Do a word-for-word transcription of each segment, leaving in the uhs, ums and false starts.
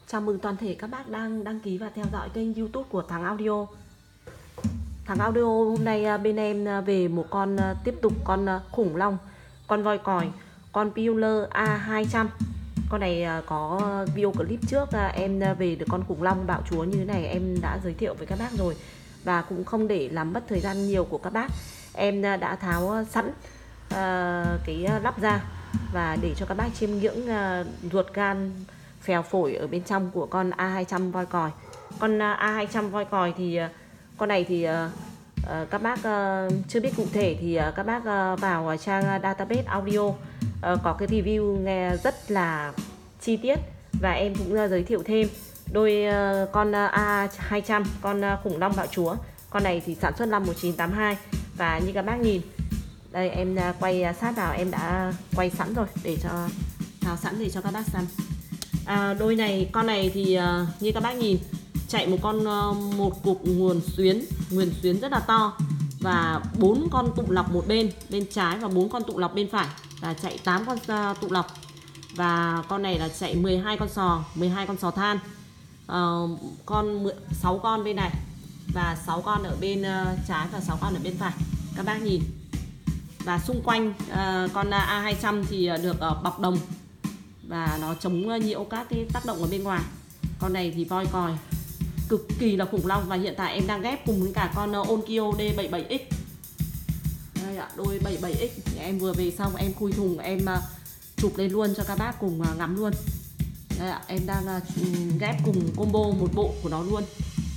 Chào mừng toàn thể các bác đang đăng ký và theo dõi kênh YouTube của Thắng Audio. Thắng Audio hôm nay bên em về một con tiếp tục con khủng long, con voi còi, con Pioneer A hai trăm. Con này có video clip trước em về được con khủng long bạo chúa như thế này, em đã giới thiệu với các bác rồi. Và cũng không để làm mất thời gian nhiều của các bác, em đã tháo sẵn uh, cái lắp ra và để cho các bác chiêm ngưỡng uh, ruột gan phèo phổi ở bên trong của con A hai trăm voi còi. Con A hai trăm voi còi thì uh, con này thì uh, uh, các bác uh, chưa biết cụ thể thì uh, các bác uh, vào trang database audio uh, có cái review nghe rất là chi tiết, và em cũng uh, giới thiệu thêm đôi uh, con uh, A hai trăm, con uh, khủng long bạo chúa. Con này thì sản xuất năm một nghìn chín trăm tám mươi hai, và như các bác nhìn đây, em uh, quay sát vào, em đã quay sẵn rồi để cho tháo sẵn để cho các bác xem. À, đôi này, con này thì uh, như các bác nhìn chạy một con uh, một cục nguồn xuyến, nguồn xuyến rất là to, và bốn con tụ lọc một bên bên trái và bốn con tụ lọc bên phải, là chạy tám con uh, tụ lọc. Và con này là chạy mười hai con sò, mười hai con sò than, uh, con sáu con bên này và sáu con ở bên uh, trái và sáu con ở bên phải, các bác nhìn. Và xung quanh uh, con A hai trăm thì được uh, bọc đồng và nó chống nhiễu các cái tác động ở bên ngoài. Con này thì voi còi cực kỳ là khủng long, và hiện tại em đang ghép cùng với cả con Onkyo D bảy mươi bảy X. Đây ạ, đôi bảy mươi bảy X em vừa về xong, em khui thùng em uh, chụp lên luôn cho các bác cùng uh, ngắm luôn. Đây ạ, em đang uh, ghép cùng combo một bộ của nó luôn.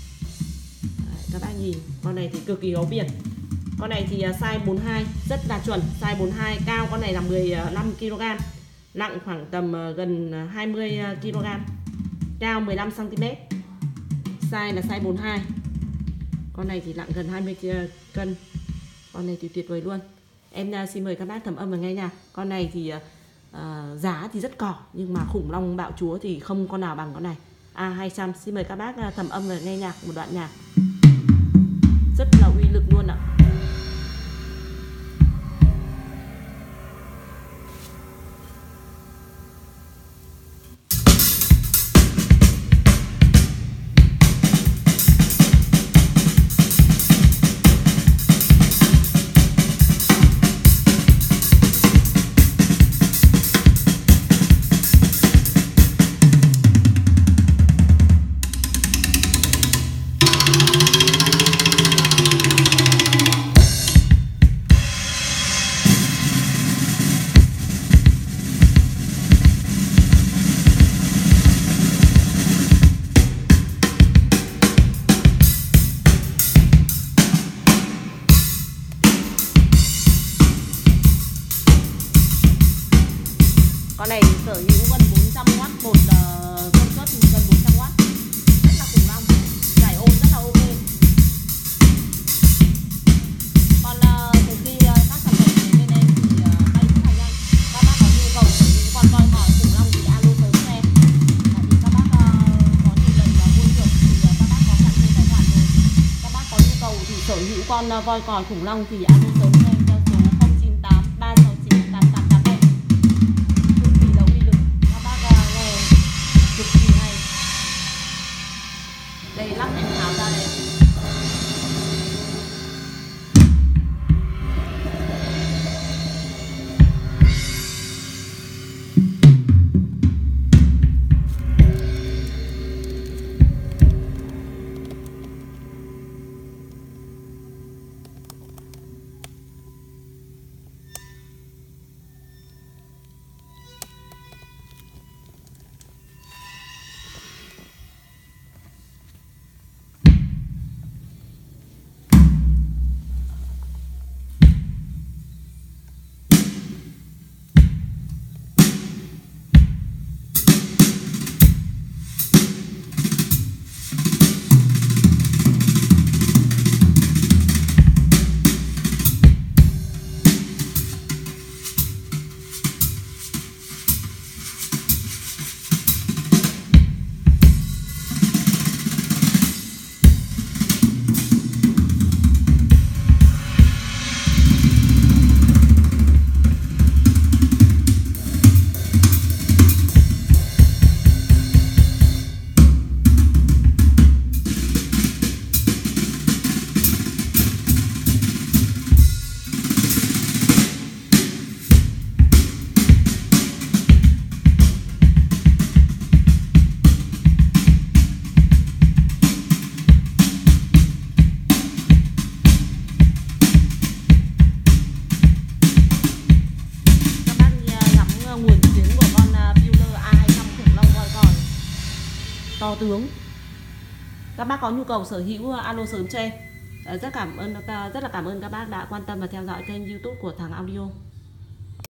Đấy, các bác nhìn, con này thì cực kỳ gấu biển. Con này thì uh, size bốn mươi hai rất là chuẩn, size bốn mươi hai, cao con này là mười lăm ki lô gam, nặng khoảng tầm uh, gần hai mươi ki lô gam, cao mười lăm xăng ti mét, size là size bốn mươi hai. Con này thì nặng gần hai mươi cân. Con này thì tuyệt vời luôn. Em uh, xin mời các bác thẩm âm và nghe nhạc. Con này thì uh, giá thì rất cỏ, nhưng mà khủng long bạo chúa thì không con nào bằng con này, A hai trăm. Xin mời các bác uh, thẩm âm và nghe nhạc một đoạn nhạc rất là uy lực luôn ạ. Con này sở hữu gần bốn trăm oát một uh, công suất, gần bốn trăm oát, rất là khủng long, giải ôm rất là ok. Còn uh, từ khi uh, các sản phẩm đến bên em thì uh, bay rất là nhanh. Các bác có nhu cầu sở hữu con voi còi khủng long thì alo sớm cho em. Tại vì các bác uh, có nhiều lần uh, mua được thì uh, các bác có sẵn số tài khoản rồi. Các bác có nhu cầu thì sở hữu con uh, voi còi khủng long thì alo sớm cho em theo số không chín tám ba sáu chín tám tám tám bảy. Đây, lắp em tháo ra đây. to tướng. Các bác có nhu cầu sở hữu alo sớm cho em. Rất cảm ơn rất là cảm ơn các bác đã quan tâm và theo dõi kênh YouTube của Thắng Audio.